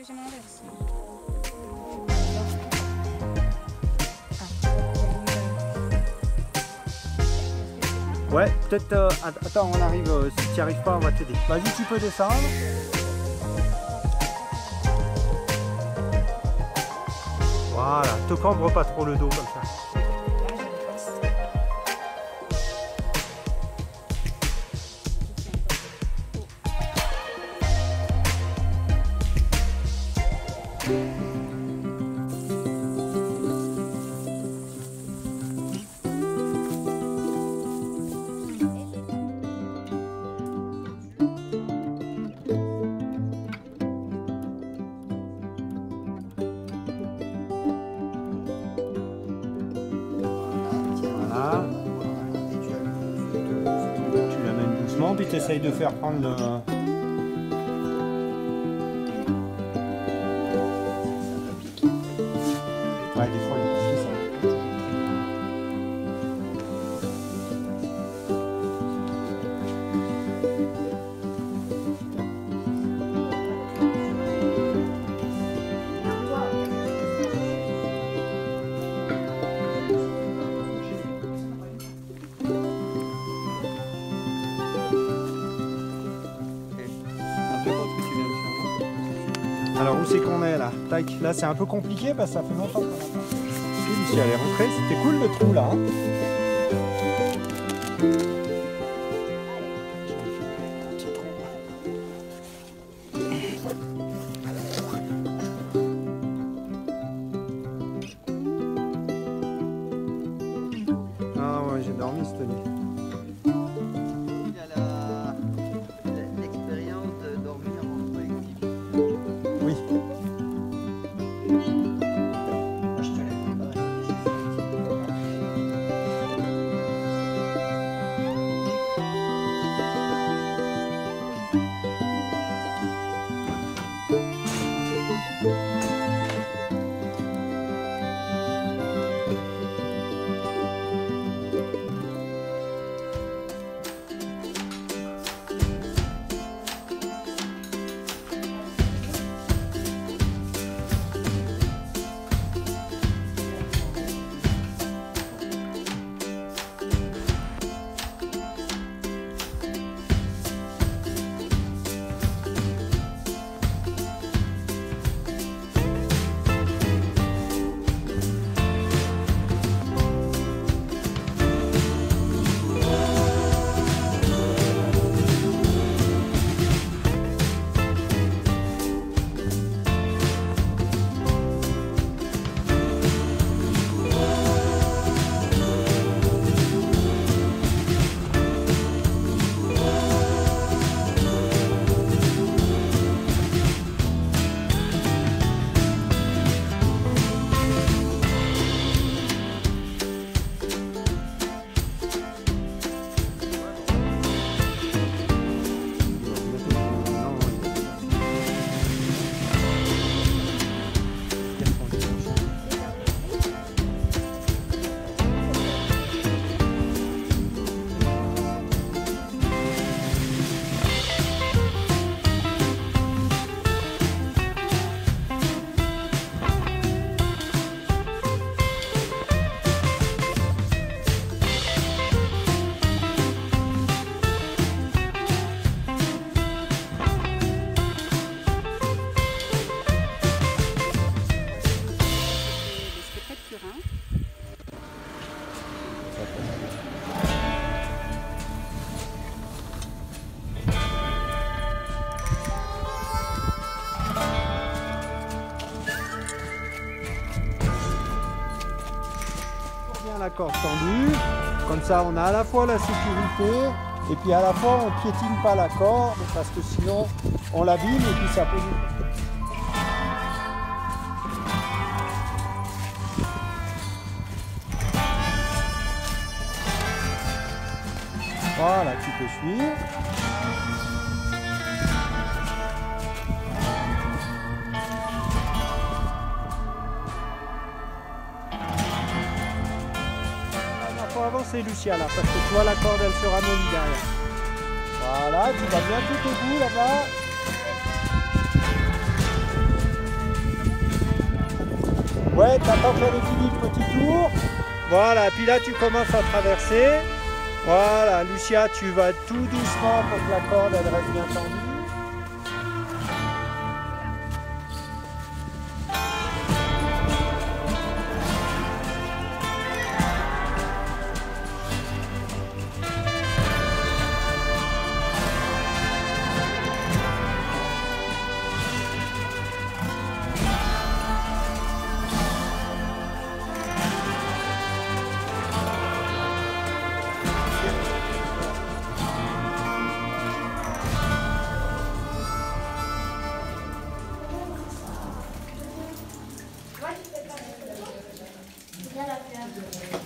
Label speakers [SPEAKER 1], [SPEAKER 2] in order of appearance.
[SPEAKER 1] je l'inverse.
[SPEAKER 2] Ouais, peut-être... attends, on arrive. Si tu n'y arrives pas, on va t'aider. Vas-y, tu peux descendre. Voilà, te cambre pas trop le dos comme ça. Tu l'amènes doucement, puis tu essayes de faire prendre le... Ouais, des fois, il est ça. Alors où c'est qu'on est là? Tac, là c'est un peu compliqué parce que ça fait longtemps qu'on a pas. Lucie, elle est rentrée, c'était cool le trou là. Hein. Ah ouais, j'ai dormi cette nuit.
[SPEAKER 3] Il a l'expérience de dormir en collectif.
[SPEAKER 2] Oui. La corde tendue, comme ça on a à la fois la sécurité et puis à la fois on piétine pas la corde parce que sinon on l'abîme et puis ça peut nous... Voilà, tu peux suivre. Faut avancer Lucia là, parce que tu vois la corde elle se ramollit derrière. Voilà, tu vas bien tout au bout là-bas. Ouais, t'attends qu'elle ait fini le petit tour. Voilà, puis là tu commences à traverser. Voilà, Lucia, tu vas tout doucement pour que la corde elle reste bien tendue.
[SPEAKER 1] Viens la faire.